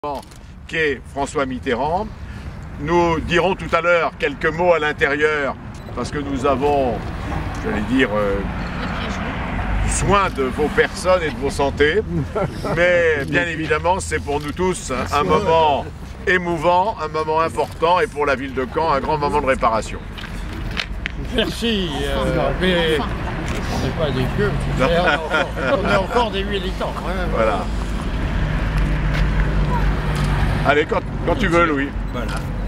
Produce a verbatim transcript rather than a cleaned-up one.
qu'est François Mitterrand. Nous dirons tout à l'heure quelques mots à l'intérieur parce que nous avons, j'allais dire, euh, soin de vos personnes et de vos santé. Mais bien évidemment, c'est pour nous tous un moment émouvant, un moment important et pour la ville de Caen, un grand moment de réparation. Merci, euh, mais on n'est pas des gueux, on est encore des militants. Hein, voilà. Allez, quand, quand tu veux, Louis. Voilà.